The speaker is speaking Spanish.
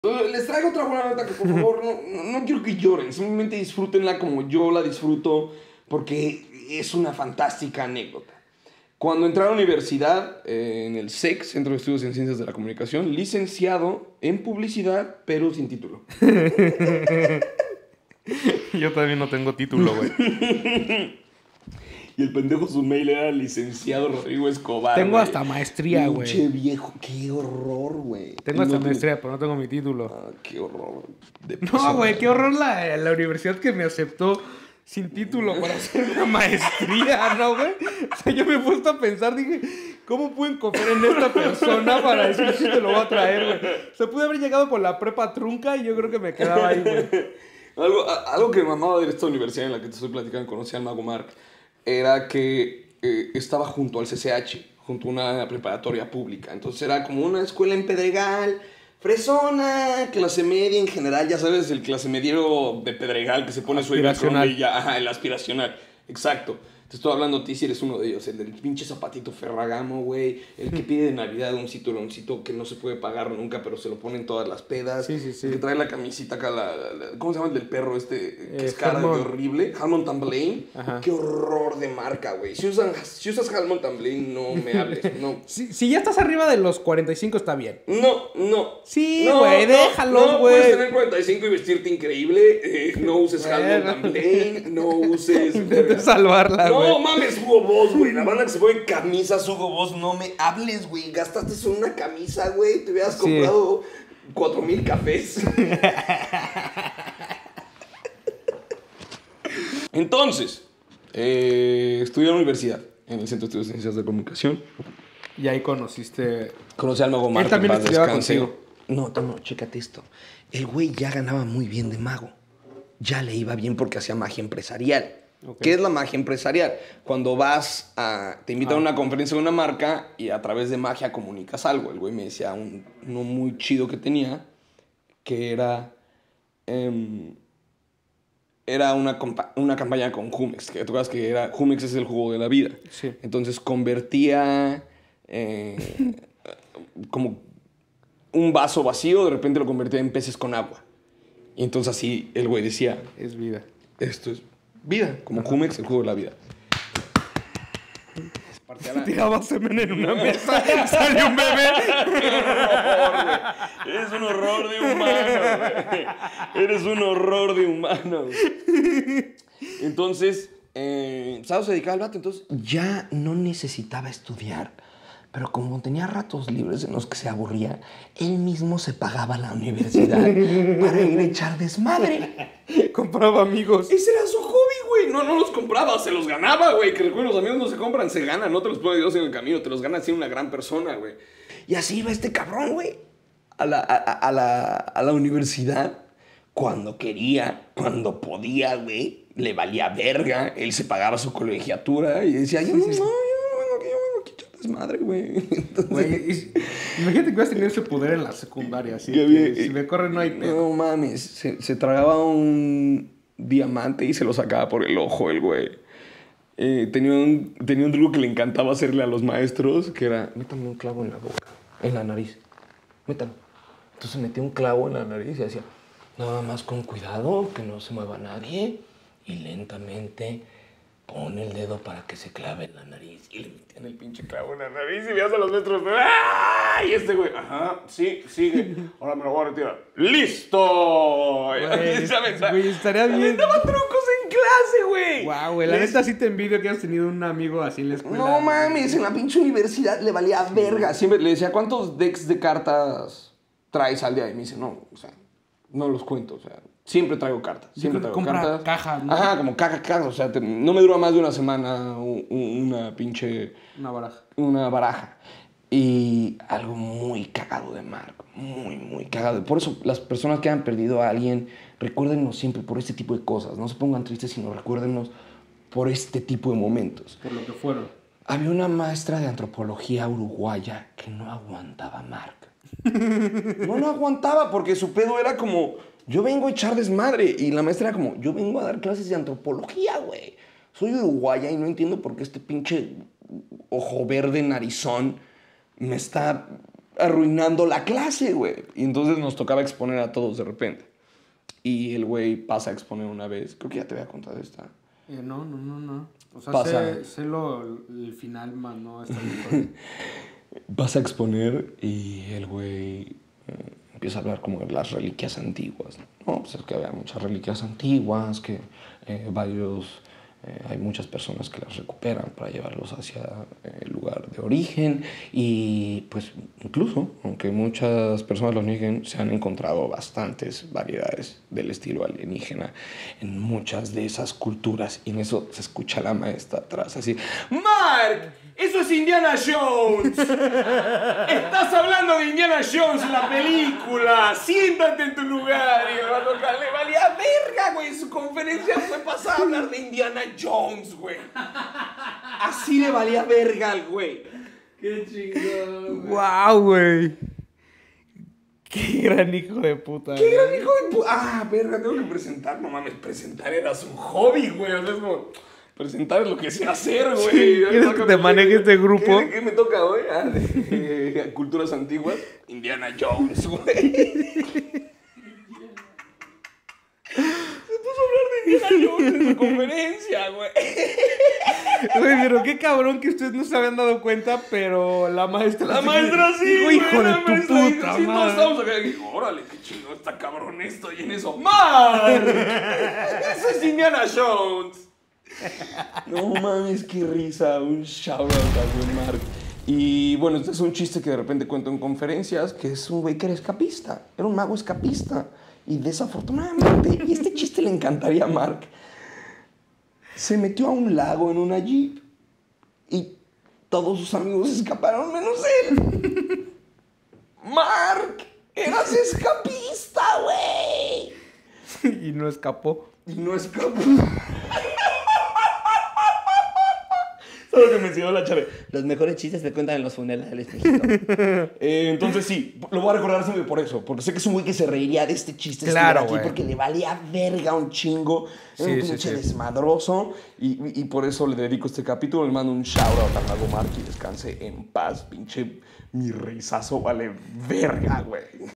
Les traigo otra buena nota que por favor no quiero que lloren, simplemente disfrútenla como yo la disfruto porque es una fantástica anécdota. Cuando entré a la universidad, en el SEC, Centro de Estudios en Ciencias de la Comunicación, licenciado en publicidad, pero sin título. Yo también no tengo título, güey. Y el pendejo su mail era licenciado Rodrigo Escobar. Tengo güey. hasta maestría, güey. Pinche viejo, qué horror, güey. Tengo hasta No maestría, pero no tengo mi título. Ah, qué horror. No, güey, qué horror la universidad que me aceptó sin título para hacer una maestría, ¿no, güey? O sea, yo me he puesto a pensar, dije, ¿cómo pueden confiar en esta persona para decir si te lo va a traer, güey? O sea, pude haber llegado con la prepa trunca y yo creo que me quedaba ahí, güey. Algo que me mamaba de esta universidad en la que te estoy platicando, conocí al Mago Mark, era que estaba junto al CCH, junto a una preparatoria pública. Entonces era como una escuela en Pedregal, fresona, clase media en general, ya sabes, el clase mediero de Pedregal que se pone su Aspiracional. y ya, ajá, el aspiracional, exacto. Te estoy hablando a ti si eres uno de ellos, el del pinche zapatito Ferragamo, güey, el que pide de Navidad un cinturoncito que no se puede pagar nunca, pero se lo ponen todas las pedas. Sí, sí, sí. El que trae la camisita acá, ¿cómo se llama el del perro este? Que es cara de Halmon. horrible. Halmon Tamblain. Ajá. Qué horror de marca, güey. Si usas Halmon Tamblain, no me hables, no. Si ya estás arriba de los 45 está bien. No. Sí, No, güey, déjalos, No güey. puedes tener 45 y vestirte increíble. No uses Halmon Tamblain. No uses... Intenta salvarla, güey. No mames, Hugo Boss, güey. La banda que se pone camisas, Hugo Boss, no me hables, güey. Gastaste solo una camisa, güey. Te hubieras comprado 4,000 cafés. Entonces, estudié en la universidad, en el Centro de Estudios de Ciencias de Comunicación. Y ahí conociste... Conocí al Mago Marco. Él también en paz estudiaba descanse. contigo. No, chécate esto. El güey ya ganaba muy bien de mago. Ya le iba bien porque hacía magia empresarial. Ok. ¿Qué es la magia empresarial? Cuando te invitan a una conferencia de una marca y a través de magia comunicas algo. El güey me decía uno muy chido que tenía, que era una campaña con Jumex. Que tú sabes que Jumex es el jugo de la vida. Sí. Entonces convertía como un vaso vacío, de repente lo convertía en peces con agua. Y entonces así el güey decía, Es vida. esto es vida, como Jumex, el jugo de la vida. Tiraba semen en una mesa, salió un bebé. Eres un horror de humano, güey. Eres un horror de humano. Entonces, ¿sabes? Se dedicaba al vato, entonces ya no necesitaba estudiar. Pero como tenía ratos libres en los que se aburría, él mismo se pagaba la universidad para ir a echar desmadre. Compraba amigos. Ese era su hobby, güey. No los compraba, se los ganaba, güey. Que recuerden, los amigos no se compran, se ganan. No te los pone Dios en el camino, te los gana siendo una gran persona, güey. Y así iba este cabrón, güey, a la universidad. Cuando quería, cuando podía, güey. Le valía verga. Él se pagaba su colegiatura y decía, yo no vengo aquí a echar desmadre, güey. Entonces, Güey, imagínate que vas a tener ese poder en la secundaria, así que que bien, si me corre no hay pedo. no mames, se tragaba un diamante y se lo sacaba por el ojo el güey. Tenía un truco que le encantaba hacerle a los maestros, que era, métame un clavo en la boca, en la nariz, métalo. Entonces metía un clavo en la nariz y hacía, nada más con cuidado, que no se mueva nadie, y lentamente pone el dedo para que se clave en la nariz. Y le metían el pinche clavo en la nariz y veías a los maestros, ¡ah! Y este güey, ajá, sí, sigue, ahora me lo voy a retirar. ¡Listo! Güey, ¿Sabes? güey, estaría bien. Daba trucos en clase, güey. Guau, güey, la neta sí te envidio que hayas tenido un amigo así en la escuela. No mames, en la pinche universidad le valía verga. Siempre le decía, ¿cuántos decks de cartas traes al día? Y me dice, no, o sea, no los cuento, o sea, siempre traigo cartas. Siempre traigo Compra cartas. cajas, ¿no? Ajá, como caja, o sea, no me dura más de una semana una pinche... Una baraja. Una baraja. Y algo muy cagado de Marco, muy cagado. Por eso las personas que han perdido a alguien, recuérdenos siempre por este tipo de cosas. No se pongan tristes, sino recuérdenos por este tipo de momentos. Por lo que fueron. Había una maestra de antropología uruguaya que no aguantaba a Mark. No aguantaba porque su pedo era como, yo vengo a echar desmadre. Y la maestra era como, yo vengo a dar clases de antropología, güey. Soy uruguaya y no entiendo por qué este pinche ojo verde narizón me está arruinando la clase, güey. Y entonces nos tocaba exponer a todos de repente. Y el güey pasa a exponer una vez. Creo que ya te había contado esta. No. O sea, Pasa. sé el final, más no esta historia. Vas a exponer y el güey empieza a hablar como de las reliquias antiguas. No, pues es que había muchas reliquias antiguas, que hay muchas personas que las recuperan para llevarlos hacia el lugar de origen y pues incluso, aunque muchas personas los nieguen, se han encontrado bastantes variedades del estilo alienígena en muchas de esas culturas y en eso se escucha la maestra atrás así: ¡Mark! ¡Eso es Indiana Jones! ¡Estás hablando de Indiana Jones, la película! ¡Siéntate en tu lugar! Y el vato acá le valía verga, güey. Su conferencia fue pasada a hablar de Indiana Jones, güey. Así le valía verga al güey. ¡Qué chingón! ¡Guau, güey! ¡Qué gran hijo de puta! ¡Qué gran hijo de puta! Ah, verga, tengo que presentar. No mames, presentar era su hobby, güey. O sea, es como... Presentar es lo que sé hacer, güey. ¿Quieres que te maneje este grupo? ¿Qué me toca hoy? Culturas antiguas. Indiana Jones, güey. Se puso a hablar de Indiana Jones en su conferencia, güey. Güey, pero qué cabrón que ustedes no se habían dado cuenta, pero la maestra... La maestra sí, Dijo, hijo de la tu maestra puta sí, todos madre. estábamos acá y dijo: órale, qué chingón está cabrón esto. Y en eso, ¡Mark! ¡Eso es Indiana Jones! No mames, qué risa. Un shout out a buen Mark. Y bueno, este es un chiste que de repente cuento en conferencias, que es un güey que era escapista. Era un mago escapista. Y desafortunadamente, y este chiste le encantaría a Mark, se metió a un lago en una jeep. Y todos sus amigos escaparon menos él. Mark, eras escapista, güey. Y no escapó. Y no escapó. ¿Sabes lo que me enseñó la Chave? Los mejores chistes se cuentan en los funerales, mijito. Entonces sí, lo voy a recordar siempre por eso. Porque sé que es un güey que se reiría de este chiste. Claro, aquí güey. porque le valía verga un chingo. Era un pinche desmadroso. Y por eso le dedico este capítulo. Le mando un shout out a Mago Mark y descanse en paz. Pinche mi risazo vale verga, güey.